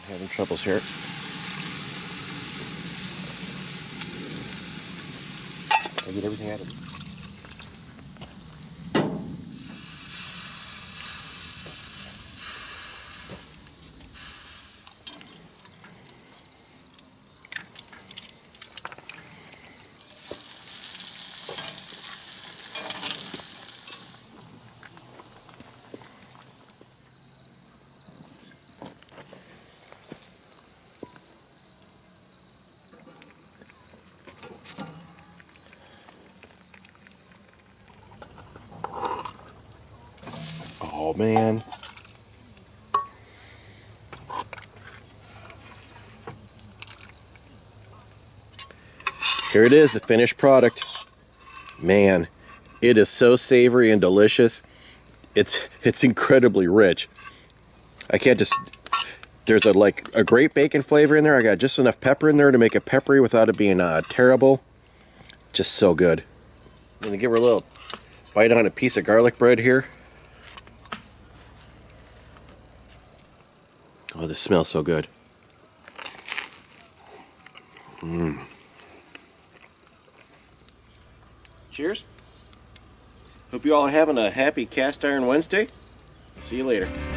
Having troubles here. I get everything out of it. Oh man. Here it is, the finished product. Man, it is so savory and delicious. It's incredibly rich. I can't just, there's like a great bacon flavor in there. I got just enough pepper in there to make it peppery without it being terrible. Just so good. I'm gonna give her a little bite on a piece of garlic bread here. Oh, this smells so good. Cheers. Hope you all are having a happy Cast Iron Wednesday. See you later.